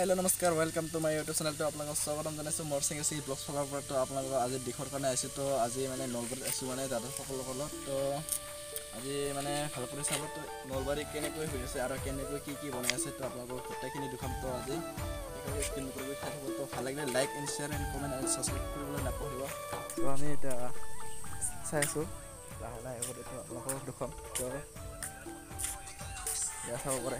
hello नमस्कार welcome to my YouTube channel तो आपलोक स्वागतम जनाइছো मोर सिंगसी ब्लॉग फलार पर तो आपलोक आज दिखर কাৰণে आइছো तो आज माने नलबारी आइছো माने दादा সকলৰ তো আজি মানে ভাল কৰি চাব তো নলবাৰী কেনেকৈ হৈ আছে আৰু কেনেকৈ কি বনাই আছে তো আপোনালোকক গোটেইখিনি দেখাম তো আজি একেবাৰে স্ক্ৰীন কৰি খাই থাকো তো ভাল লাগিলে like and share and comment and subscribe কৰিবলৈ নাপাহৰিব তো আমি এটা চাইছো লাহে লাহে কৰি তো আপোনালোকক দেখাম তো ইয়া চাব পাৰে